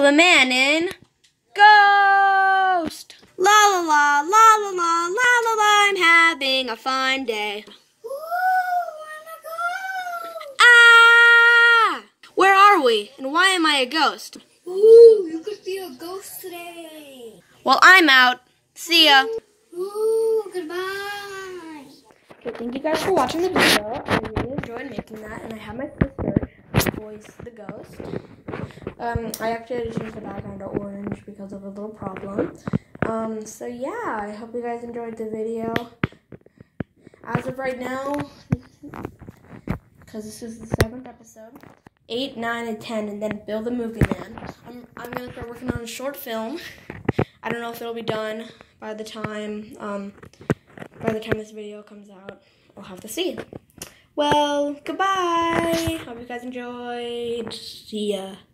the man in Ghost. La la la la la la la la la. I'm having a fun day. Ah! Where are we? And why am I a ghost? Ooh, you could be a ghost today. Well, I'm out. See ya. Ooh, goodbye. Okay, thank you guys for watching the video. I really enjoyed making that, and I have my sister voice the ghost. I actually had to change the background to orange because of a little problem. So yeah, I hope you guys enjoyed the video. As of right now, because this is the 7th episode, 8, 9, and 10, and then Bill the Movie Man. I'm gonna start working on a short film. I don't know if it'll be done by the time this video comes out. We'll have to see. Well, goodbye. Hope you guys enjoyed. See ya.